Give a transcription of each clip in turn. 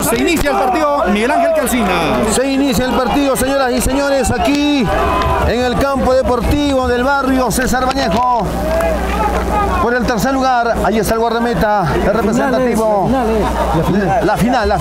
Se inicia el partido, Miguel Ángel Calcina. Se inicia el partido, señoras y señores, aquí en el campo deportivo del barrio César Vallejo. Por el tercer lugar, ahí está el guardameta, el representativo. La final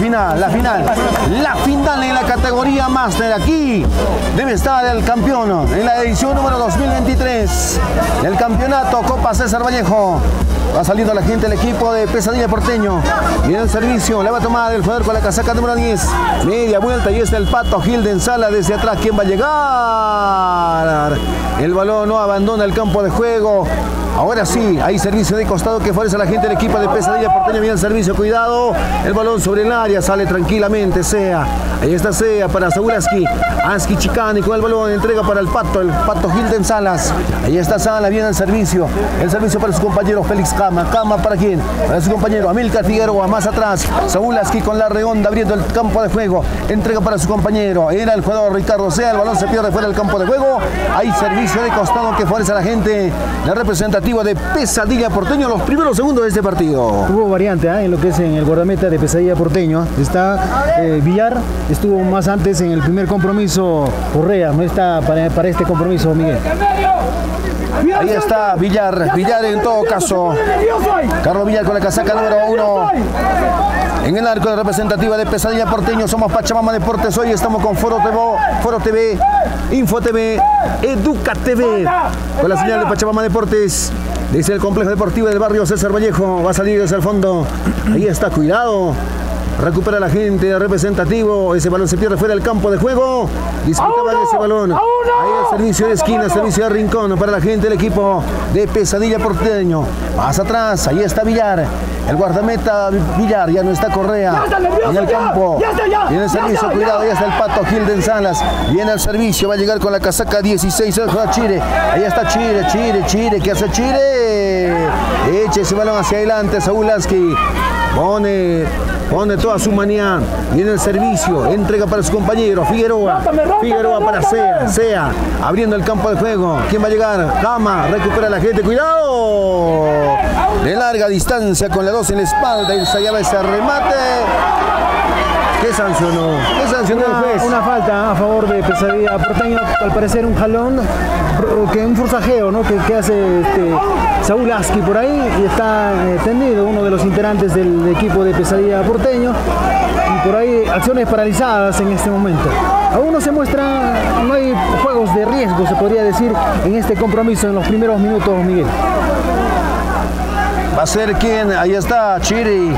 en la categoría Máster. Aquí debe estar el campeón en la edición número 2023 del campeonato Copa César Vallejo. Va saliendo la gente del equipo de Pesadilla Porteño. Viene el servicio, le va a tomar el jugador con la casaca número 10. Media vuelta y está el Pato Gilden Sala desde atrás. ¿Quién va a llegar? El balón no abandona el campo de juego. Ahora sí, hay servicio de costado que favorece a la gente del equipo de Pesadilla Porteño. Viene el servicio, cuidado. El balón sobre el área, sale tranquilamente Sea. Ahí está Sea para Saúl Aski. Aski Chicani con el balón, entrega para el Pato Gilden Salas. Ahí está Sala, viene el servicio. El servicio para su compañero Félix Cama. Cama para quién? Para su compañero Amílcar Figueroa. Más atrás, Saúl Aski con la redonda abriendo el campo de juego. Entrega para su compañero. Era el jugador Ricardo Sea. El balón se pierde fuera del campo de juego. Hay servicio de costado que favorece a la gente. La representativa de Pesadilla Porteño, los primeros segundos de este partido. Hubo variante en lo que es en el guardameta de Pesadilla Porteño. Está Villar, estuvo más antes en el primer compromiso. Correa no está para este compromiso, Miguel. Ahí está Villar en todo caso. Carlos Villar con la casaca número 1. En el arco de representativa de Pesadilla Porteño. Somos Pachamama Deportes. Hoy estamos con Foro TV, Info TV, Educa TV. Con la señal de Pachamama Deportes. Desde el complejo deportivo del barrio César Vallejo. Va a salir desde el fondo. Ahí está, cuidado. Recupera la gente representativo. Ese balón se pierde fuera del campo de juego. Disputaba de ese balón. Ahí el servicio de esquina, servicio de rincón para la gente del equipo de Pesadilla Porteño. Más atrás, ahí está Villar. El guardameta Villar, ya no está Correa en el campo. Viene el servicio, cuidado, ahí está el Pato Gilden Salas. Viene el servicio, va a llegar con la casaca 16. El juega Chire. Ahí está Chire. ¿Qué hace Chire? Eche ese balón hacia adelante, Saúl Aski. Pone toda su manía. Viene el servicio. Entrega para su compañero. Figueroa para Sea. Abriendo el campo de juego. ¿Quién va a llegar? Cama. Recupera la gente. ¡Cuidado! De larga distancia con la 2 en la espalda. Ensayaba ese remate. ¿Qué sancionó? El juez? Una falta a favor de Pesadilla Porteño. Al parecer un jalón, un forcejeo, ¿no? que hace Saúl Aski por ahí. Y está tendido uno de los integrantes del equipo de Pesadilla Porteño. Y por ahí acciones paralizadas en este momento. Aún no se muestra, no hay juegos de riesgo, se podría decir, en este compromiso en los primeros minutos, Miguel. Va a ser quien, ahí está Chiri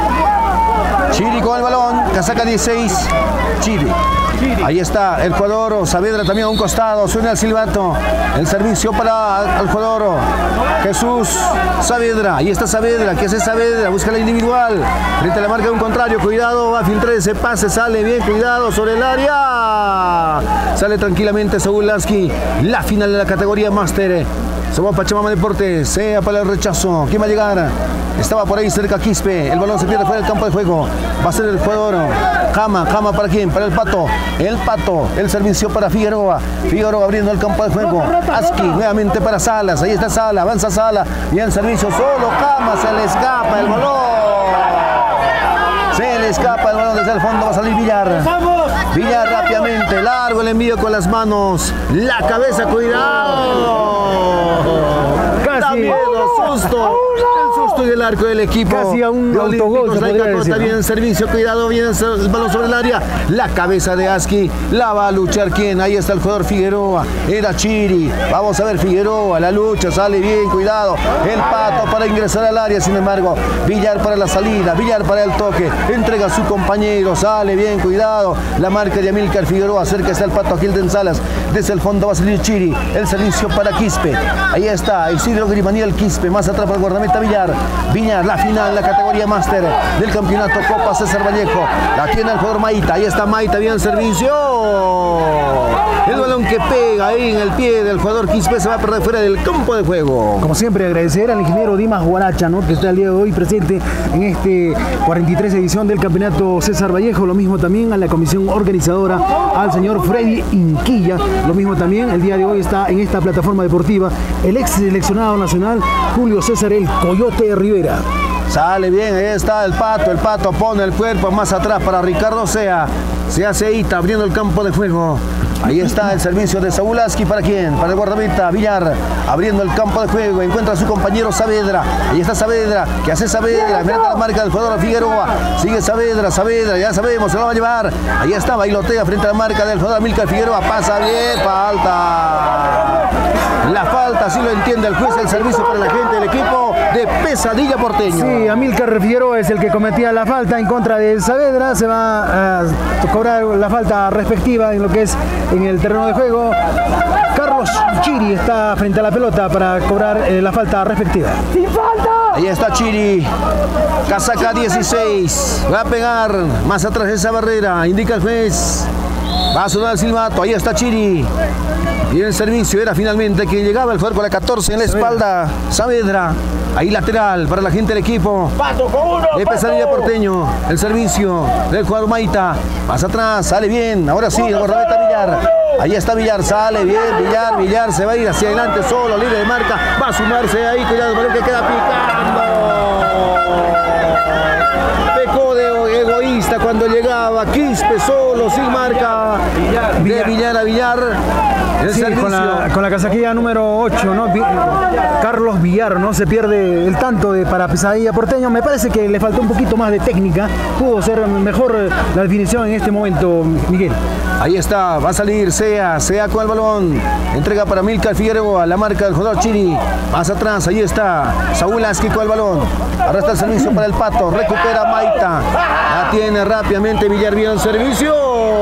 con el balón, casaca 16, Chiri. Ahí está el jugador Saavedra también a un costado, suena el silbato, el servicio para el jugador Jesús Saavedra. Ahí está Saavedra, ¿qué hace Saavedra? Busca la individual, frente a la marca de un contrario, cuidado, va a filtrar ese pase, sale bien, cuidado sobre el área. Sale tranquilamente Saúl Aski, la final de la categoría Máster. Somos Pachamama Deportes, Sea para el rechazo. ¿Quién va a llegar? Estaba por ahí cerca Quispe. El balón se pierde fuera del campo de juego. Va a ser el jugador Cama para quién? Para el Pato. El servicio para Figueroa. Figueroa abriendo el campo de juego. Aski nuevamente para Salas. Ahí está Sala, avanza Sala. Y el servicio solo Cama, se le escapa el balón. Se le escapa el balón desde el fondo. Va a salir Villar. Villar rápidamente, largo el envío con las manos. La cabeza, cuidado. Casi miedo, susto. El susto y el arco del equipo. Casi a un autogol. Está bien el servicio, cuidado, viene el balón sobre el área. La cabeza de Aski, la va a luchar quién. Ahí está el jugador Figueroa. Era Chiri. Vamos a ver Figueroa, la lucha, sale bien, cuidado. El Pato para ingresar al área, sin embargo. Villar para la salida, Villar para el toque. Entrega a su compañero, sale bien, cuidado. La marca de Amílcar Figueroa, cerca está el Pato Gilden Salas. Desde el fondo va a salir Chiri. El servicio para Quispe. Ahí está Isidro Grimaniel Quispe. Más atrás para el guardameta Villar. La final, la categoría Máster del campeonato Copa César Vallejo. La tiene el jugador Maita. Ahí está Maita, bien el servicio. El balón que pega ahí en el pie del jugador Quispe se va a perder fuera del campo de juego. Como siempre, agradecer al ingeniero Dimas Guaracha, ¿no? Que está el día de hoy presente en este 43 edición del campeonato César Vallejo. Lo mismo también a la comisión organizadora, al señor Freddy Inquilla. Lo mismo también, el día de hoy está en esta plataforma deportiva el ex seleccionado nacional Julio César el Coyote Rivera. Sale bien, ahí está el Pato pone el cuerpo más atrás para Ricardo Sea. Se hace Ita abriendo el campo de juego. Ahí está el servicio de Saulaski. ¿Para quién? Para el guardameta Villar. Abriendo el campo de juego. Encuentra a su compañero Saavedra. Ahí está Saavedra. ¿Qué hace Saavedra? Mira la marca del jugador Figueroa. Sigue Saavedra. Ya sabemos, se lo va a llevar. Ahí está, bailotea frente a la marca del jugador Amílcar Figueroa. Pasa bien, falta. La falta, sí lo entiende el juez. El servicio para la gente del equipo de Pesadilla Porteño. Sí, Amílcar Figueroa es el que cometía la falta en contra de Saavedra. Se va a cobrar la falta respectiva en lo que es en el terreno de juego. Carlos Chiri está frente a la pelota para cobrar la falta respectiva. ¡Sin falta! Ahí está Chiri, casaca 16, va a pegar, más atrás de esa barrera, indica el juez, va a sonar el silbato, ahí está Chiri. Y en el servicio era finalmente quien llegaba el jugador con la 14 en la espalda, Saavedra. Ahí lateral para la gente del equipo de Pesadilla Porteño. El servicio del jugador Maita. Más atrás, sale bien. Ahora sí, el guardameta Villar. Ahí está Villar, sale bien. Villar se va a ir hacia adelante solo, libre de marca. Va a sumarse ahí, cuidado, el balón que queda picando. Pecó de egoísta cuando llegaba. Quispe solo, sin marca. De Villar a Villar. Sí, con la casaquilla número 8, ¿no? Carlos Villar, ¿no? Se pierde el tanto para Pesadilla Porteño. Me parece que le faltó un poquito más de técnica. Pudo ser mejor la definición en este momento, Miguel. Ahí está, va a salir Sea con el balón. Entrega para Amílcar Figueroa, la marca del jugador Chiri. Más atrás, ahí está Saulaski con el balón. Arrastra el servicio para el Pato. Recupera Maita. La tiene rápidamente Villar, bien el servicio.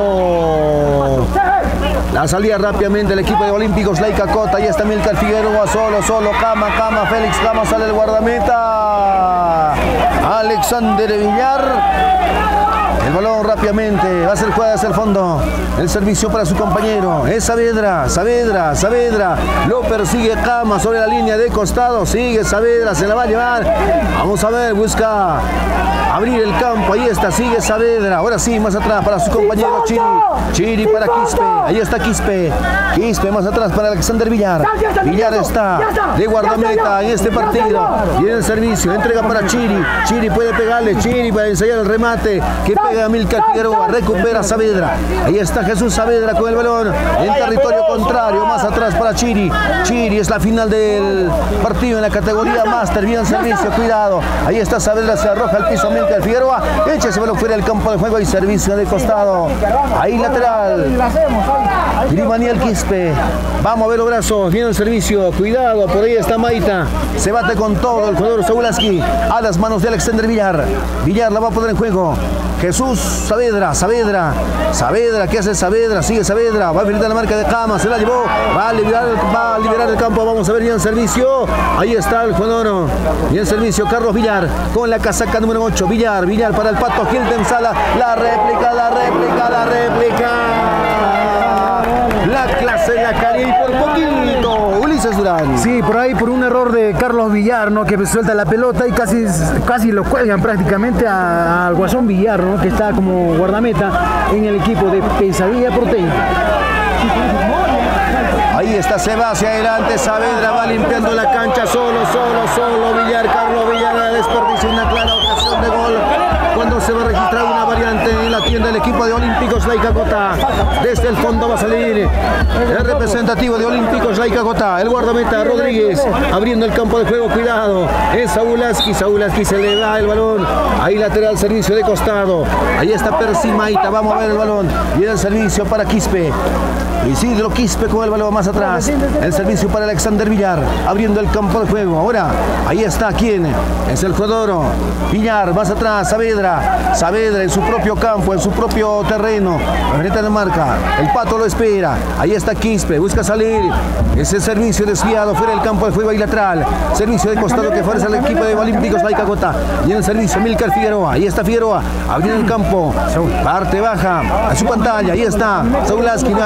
La salida rápidamente el equipo de Olímpicos Laica Cota. Ahí está Amílcar Figueroa solo. Cama, Félix Cama, sale el guardameta. Alexander Villar. El balón rápidamente, va a ser jugada hacia el fondo. El servicio para su compañero. Es Saavedra. Lo persigue Cama sobre la línea de costado. Sigue Saavedra, se la va a llevar. Vamos a ver, busca abrir el campo. Ahí está, sigue Saavedra. Ahora sí, más atrás para su compañero Chiri. Chiri para Quispe. Ahí está Quispe. Quispe más atrás para Alexander Villar. Villar está de guardameta en este partido. Y en el servicio, entrega para Chiri. Chiri puede pegarle. Chiri para ensayar el remate. Que pega Amílcar Figueroa. Recupera Saavedra. Ahí está Jesús Saavedra con el balón en territorio contrario. Más atrás para Chiri. Chiri es la final del partido en la categoría Master. Bien servicio, cuidado. Ahí está Saavedra, se arroja al piso Amílcar Figueroa. Echa ese balón fuera del campo de juego y servicio de costado. Ahí lateral. Grimaniel Quispe. Vamos a ver los brazos. Viene el servicio. Cuidado. Por ahí está Maita. Se bate con todo el jugador Saulaski. A las manos de Alexander Villar. Villar la va a poner en juego. Jesús Saavedra. ¿Qué hace Saavedra? Sigue Saavedra. Va a enfrentar la marca de Cama. Se la llevó. Va a liberar el campo. Vamos a ver bien el servicio. Ahí está el jugador. Bien servicio. Carlos Villar con la casaca número 8. Villar para el Pato Hilton Sala. La réplica. La clase, la calidad y por poquito. Ulises Durán. Sí, por ahí por un error de Carlos Villar, ¿no? Que suelta la pelota y casi lo cuelgan prácticamente al Guasón Villar, ¿no? Que está como guardameta en el equipo de Pesadilla Porteño. Ahí está, se va hacia adelante, Saavedra va limpiando la cancha solo, Villar, Carlos Villar desperdicia una clara ocasión de gol cuando se va a registrar una variante en la tienda del equipo de Olímpicos Laica Cota. Desde el fondo va a salir el representativo de Olímpicos Laica Cota, el guardameta Rodríguez, abriendo el campo de juego, cuidado, es Saulaski se le da el balón, ahí lateral, servicio de costado, ahí está Percy Maita, vamos a ver el balón, viene el servicio para Quispe. Isidro Quispe con el balón más atrás. El servicio para Alexander Villar. Abriendo el campo de juego. Ahora, ahí está. ¿Quién? Es el jugador. Villar, más atrás. Saavedra en su propio campo, en su propio terreno. Frente de marca. El Pato lo espera. Ahí está Quispe. Busca salir. Ese servicio desviado fuera del campo de juego y lateral. Servicio de costado que favorece al equipo de Olímpicos Laica Cota. Y en el servicio, Amílcar Figueroa. Ahí está Figueroa. Abriendo el campo. Parte baja. A su pantalla. Ahí está. Saulaski nuevamente.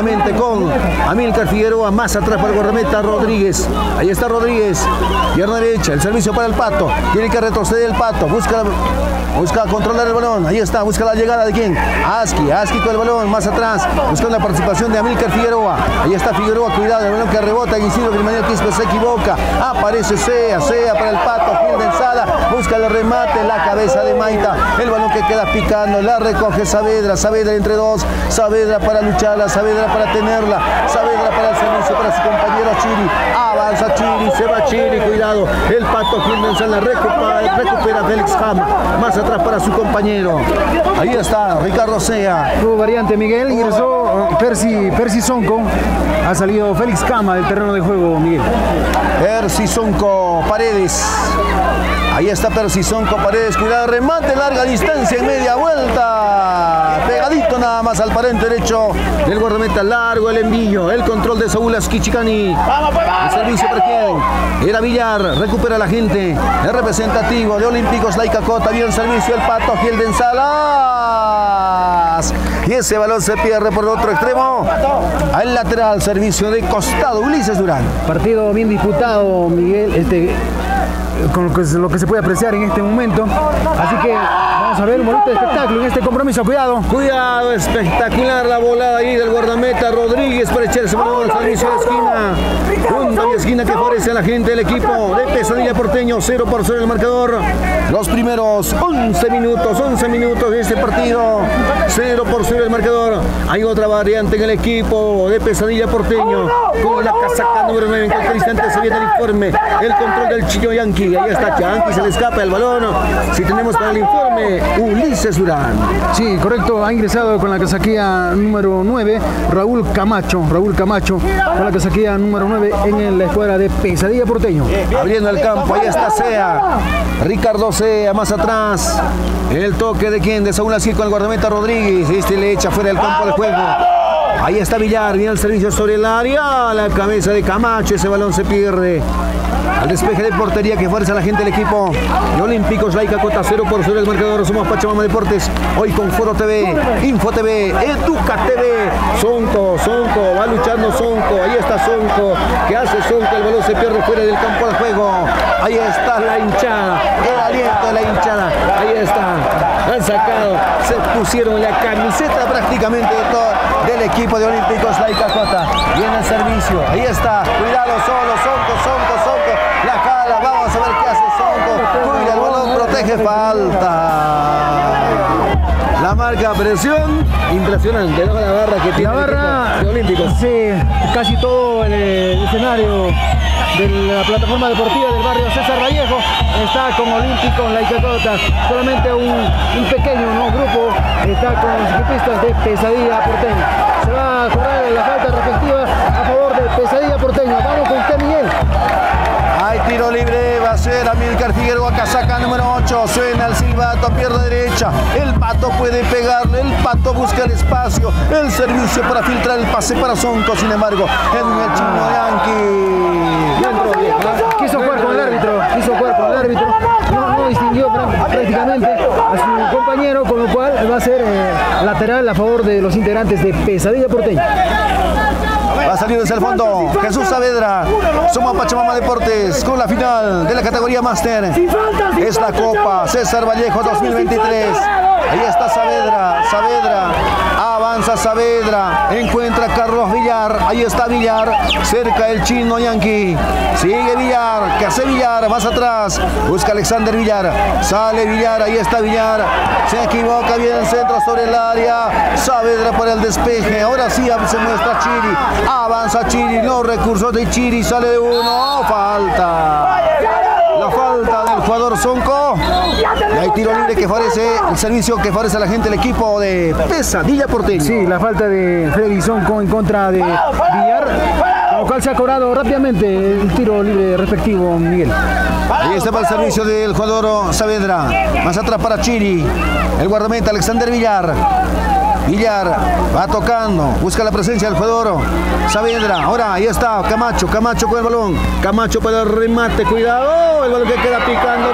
con Amílcar Figueroa. Más atrás para el guardameta Rodríguez. Ahí está Rodríguez. Pierna derecha. El servicio para el Pato. Tiene que retroceder el Pato. Busca controlar el balón. Ahí está. Busca la llegada de quién. Aski con el balón. Más atrás. Buscando la participación de Amílcar Figueroa. Ahí está Figueroa. Cuidado. El balón que rebota. Isidro Grimanel Quispe se equivoca. Aparece Sea para el Pato. Gil de Ensala. Busca el remate. La cabeza de Maita. El balón que queda picando. La recoge Saavedra. Saavedra entre dos. Saavedra para lucharla. Saavedra para tenerla. Saavedra para el servicio para su compañero Chiri. Avanza Chiri. Se va Chiri. Cuidado. El Pato Gil de Ensala recupera Félix Jama. Más atrás para su compañero. Ahí está Ricardo Sea. Tuvo variante Miguel. Ingresó Percy Sonco. Ha salido Félix Cama del terreno de juego, Miguel. Percy Sonco Paredes. Ahí está Percy Sonco Paredes. Cuidado, remate larga distancia en media vuelta. Pegadito nada más al parente derecho del guardameta. Largo el envío. El control de Saúl Asquichicani. El servicio para quién. Era Villar. Recupera la gente. El representativo de Olímpicos Laica Cota. Bien servicio el Pato Gil de Ensalas. Y ese balón se pierde por el otro extremo. Al lateral, servicio de costado. Ulises Durán. Partido bien disputado, Miguel. Con lo que se puede apreciar en este momento. Así que vamos a ver un bonito espectáculo en este compromiso. Cuidado. Cuidado, espectacular la volada ahí del guardameta Rodríguez para echarse balón al servicio de esquina. Punta de esquina que favorece a la gente del equipo de Pesadilla Porteño. 0-0 el marcador. Los primeros 11 minutos de este partido. 0-0 el marcador. Hay otra variante en el equipo de Pesadilla Porteño. Con la casaca número 9. En cualquier instante se viene el informe. El control del Chillo Yankee. Ahí está Yankee, se le escapa el balón. Si tenemos para el informe, Ulises Durán. Sí, correcto. Ha ingresado con la casaquilla número 9, Raúl Camacho, con la casaquilla número 9 en la escuadra de Pesadilla Porteño. Abriendo el campo, ahí está Sea. Ricardo Sea, más atrás. El toque de quién, de Saúl Asir con el guardameta Rodríguez. Este le echa fuera del campo de juego. Ahí está Villar, viene el servicio sobre el área. La cabeza de Camacho, ese balón se pierde. Al despeje de portería que fuerza a la gente del equipo de Olímpicos Laica Cota. 0-0 el marcador. Somos Pachamama Deportes. Hoy con Foro TV, Info TV, Educa TV. Sonco, va luchando Sonco. Ahí está Sonco. ¿Qué hace Sonco? El balón se pierde fuera del campo de juego. Ahí está la hinchada. El aliento de la hinchada. Ahí está. Han sacado. Se pusieron la camiseta prácticamente de todo del equipo de Olímpicos Laica Cota. Viene el servicio. Ahí está. Cuidado solo. Sonco. La jala, vamos a ver qué hace Sonco. Cuida el balón, protege, falta. La marca presión, impresionante, ¿no? La barra que tiene la barra de Olímpicos. Sí, casi todo el escenario de la plataforma deportiva del barrio César Vallejo está con Olímpicos Laica Cota. Solamente un pequeño grupo está con los equipistas de Pesadilla Porteño. Se va a cobrar la falta respectiva a favor de Pesadilla Porteño. Vamos con usted, Miguel. Hay tiro libre, va a ser Amílcar Figueroa, casaca número 8. Suena el silbato a pierna derecha. El Pato puede pegarle, el Pato busca el espacio. El servicio para filtrar el pase para Sonco. Sin embargo, el Chino Yankee. Quiso jugar con el árbitro. No distinguió prácticamente a su compañero, con lo cual va a ser lateral a favor de los integrantes de Pesadilla Porteño. Va a salir desde el fondo Jesús Saavedra. Somos Pachamama Deportes con la final de la categoría Máster. Es la Copa César Vallejo 2023. Ahí está Saavedra. Avanza Saavedra. Encuentra a Carlos Villar. Ahí está Villar. Cerca el Chino Yankee. Sigue Villar. ¿Qué hace Villar? Más atrás. Busca Alexander Villar. Sale Villar. Ahí está Villar. Se equivoca. Viene el centro sobre el área. Saavedra para el despeje. Ahora sí se muestra Chiri. Avanza Chiri. Los recursos de Chiri. Sale de uno. Falta. La falta del jugador Sonco. Y hay tiro libre que favorece el servicio que favorece a la gente del equipo de Pesadilla Porteño. Sí, la falta de Freddy Sonco en contra de Villar, con lo cual se ha cobrado rápidamente el tiro libre respectivo, Miguel. Ahí está para el servicio del jugador Saavedra. Más atrás para Chiri. El guardameta Alexander Villar. Villar va tocando, busca la presencia del jugador Saavedra. Ahora ahí está Camacho con el balón. Camacho para el remate, cuidado. El balón que queda picando.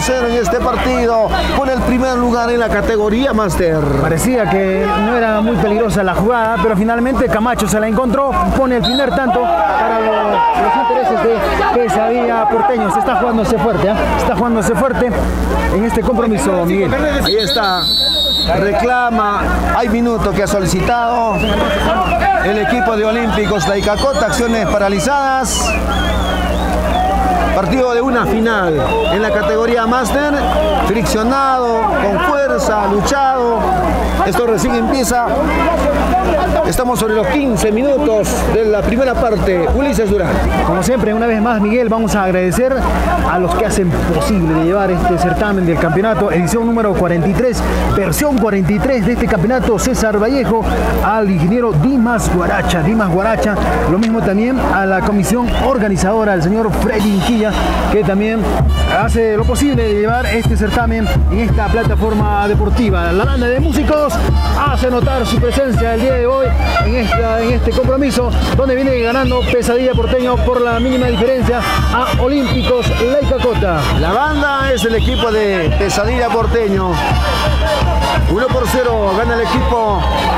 1-0 en este partido por el primer lugar en la categoría Máster. Parecía que no era muy peligrosa la jugada, pero finalmente Camacho se la encontró, pone el primer tanto para los intereses de Pesadilla Porteño. Se está jugándose fuerte, está jugándose fuerte en este compromiso, Miguel. Ahí está, reclama, hay minuto que ha solicitado el equipo de Olímpicos Laicacota, acciones paralizadas. Partido de una final en la categoría Máster, friccionado, con fuerza, luchado. Esto recién empieza. Estamos sobre los 15 minutos de la primera parte. Ulises Durán. Como siempre, una vez más, Miguel, vamos a agradecer a los que hacen posible de llevar este certamen del campeonato, edición número 43, versión 43 de este campeonato, César Vallejo, al ingeniero Dimas Guaracha. Lo mismo también a la comisión organizadora, el señor Freddy Inquilla, que también hace lo posible de llevar este certamen en esta plataforma deportiva. La banda de músicos hace notar su presencia el día de hoy en este compromiso, donde viene ganando Pesadilla Porteño por la mínima diferencia a Olímpicos Laicacota. La banda es el equipo de Pesadilla Porteño. 1-0 gana el equipo.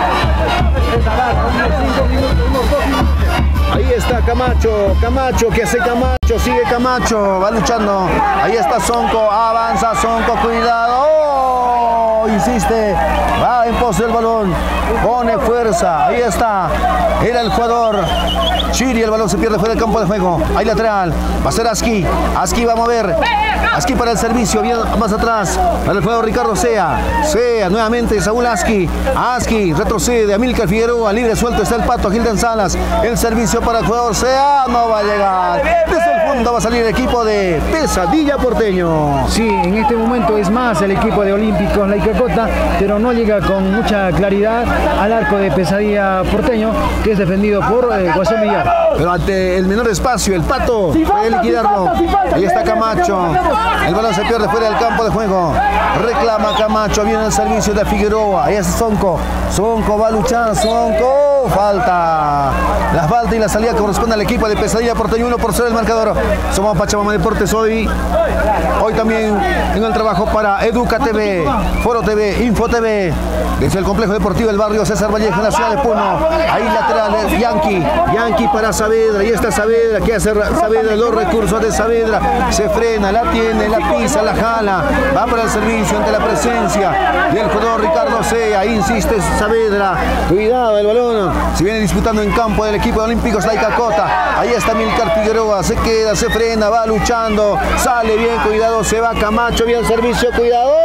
Ahí está Camacho, que hace Camacho, sigue Camacho, va luchando. Ahí está Sonco, avanza Sonco, cuidado. Oh, insiste, va en pos del balón, pone fuerza. Ahí está, era el jugador Chiri, el balón se pierde fuera del campo de juego. Ahí lateral, va a ser Aski va a mover. Aski para el servicio, bien más atrás, para el jugador Ricardo Sea, nuevamente Saúl Aski retrocede, Amílcar Figueroa, libre suelto está el Pato Gilden Salas, el servicio para el jugador Sea, no va a llegar, desde el fondo va a salir el equipo de Pesadilla Porteño. Sí, en este momento es más el equipo de Olímpicos Laicacota, pero no llega con mucha claridad al arco de Pesadilla Porteño, que es defendido por José Villar. Pero ante el menor espacio, el Pato puede liquidarlo. Ahí está Camacho. El balón se pierde fuera del campo de juego. Reclama Camacho. Viene el servicio de Figueroa. Ahí está Sonco. Sonco va a luchar. Sonco. Falta. La falta y la salida corresponde al equipo de Pesadilla Porteño. 1-0 el marcador. Somos Pachamama Deportes hoy. Hoy también en el trabajo para Educa TV, Foro TV, Info TV. Desde el complejo deportivo del barrio César Vallejo en la ciudad de Puno. Ahí lateral Yankee para Saavedra. Ahí está Saavedra. ¿Qué hace Saavedra? Los recursos de Saavedra. Se frena, la tiene, la pisa, la jala. Va para el servicio ante la presencia del jugador Ricardo Sea. Ahí insiste Saavedra. Cuidado el balón. Se viene disputando en campo del equipo de Olímpicos Laicacota. Ahí está Amílcar Figueroa. Se queda, se frena, va luchando. Sale bien, cuidado, se va Camacho. Bien servicio, cuidado.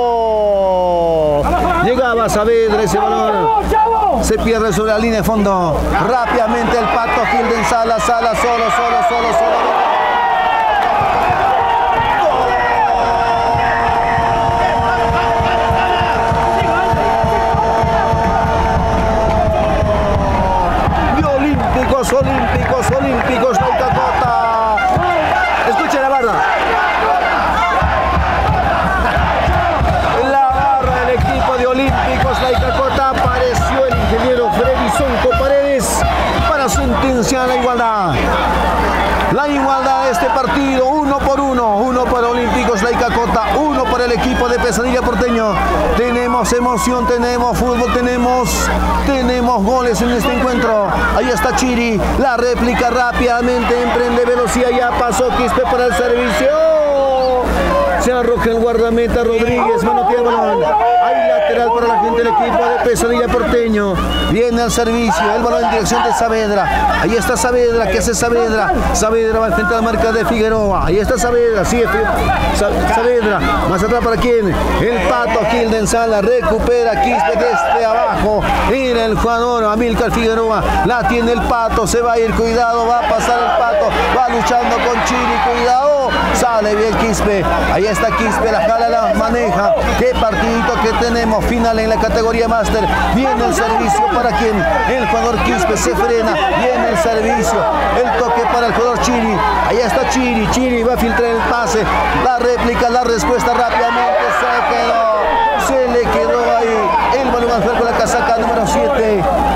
Llegaba Saavedra, ese balón se pierde sobre la línea de fondo. Rápidamente el Pato Gilden Sala, solo. Olímpicos Laicacota. Escuchen la barra. Olímpicos Laicacota, apareció el ingeniero Freddy Sonco Paredes para sentenciar la igualdad. La igualdad de este partido, 1-1, 1 para Olímpicos Laicacota, 1 para el equipo de Pesadilla Porteño. Tenemos emoción, tenemos fútbol, tenemos goles en este encuentro. Ahí está Chiri, la réplica rápidamente, emprende velocidad, ya pasó Quispe para el servicio. Se arroja el guardameta Rodríguez, manotea el balón. Hay lateral para la gente del equipo de Pesadilla Porteño. Viene al servicio, el balón en dirección de Saavedra. Ahí está Saavedra, ¿qué hace Saavedra? Saavedra va al frente a la marca de Figueroa. Ahí está Saavedra, sigue Saavedra. Más atrás para quién? El Pato Gilden Sala recupera Quispe desde abajo. En el jugador Amílcar Figueroa. La tiene el Pato, se va a ir, cuidado, va a pasar el Pato. Va luchando con Chiri, cuidado. Sale bien Quispe. Ahí está Quispe, la jala, la maneja. Qué partidito que tenemos, final en la categoría Máster. Viene el servicio para quien, el jugador Quispe se frena, viene el servicio, el toque para el jugador Chiri. Ahí está Chiri va a filtrar el pase, la réplica, la respuesta rápidamente, se le quedó ahí. El balón va a jugar con la casaca número 7. Ahí lateral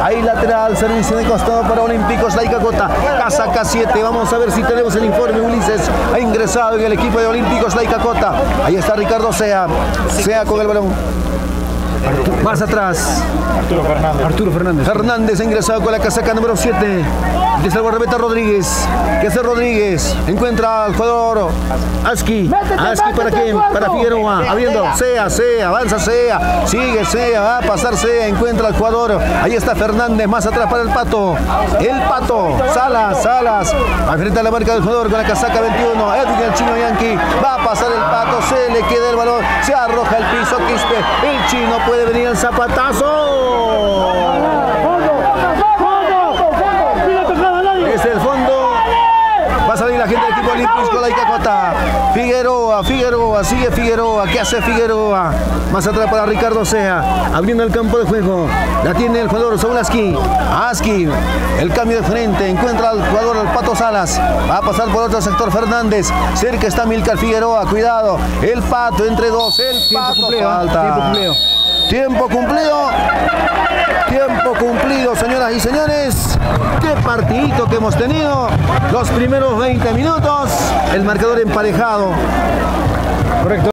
será el servicio de costado para Olímpicos Laicacota. Casaca 7. Vamos a ver si tenemos el informe. Ulises ha ingresado en el equipo de Olímpicos Laicacota. Ahí está Ricardo Sea. Sea con el balón. Más atrás. Arturo Fernández. Fernández ha ingresado con la casaca número 7. De salvo Rebeta Rodríguez. ¿Qué hace Rodríguez? Encuentra al jugador Aski. Aski para quién? Para Figueroa. Abriendo. Sea. Avanza Sea. Sigue Sea. Va a pasar Sea. Encuentra al jugador. Ahí está Fernández. Más atrás para el Pato. El Pato. Salas. Va a enfrentar la marca del jugador con la casaca 21. Edwin el Chino Yankee. Va a pasar el Pato. Se le queda el balón. Se arroja el piso. Quispe. El Chino puede venir el zapatazo. Es el fondo. Va a salir la gente del equipo Olímpico Laicacota. Figueroa, sigue Figueroa. ¿Qué hace Figueroa? Más atrás para Ricardo Sea. Abriendo el campo de juego. La tiene el jugador Saúl Aski. El cambio de frente. Encuentra al jugador el Pato Salas. Va a pasar por otro sector Fernández. Cerca está Milcar Figueroa. Cuidado. El Pato entre dos. El Pato. Falta. Tiempo cumplido, señoras y señores. Qué partidito que hemos tenido. Los primeros 20 minutos. El marcador emparejado. Correcto.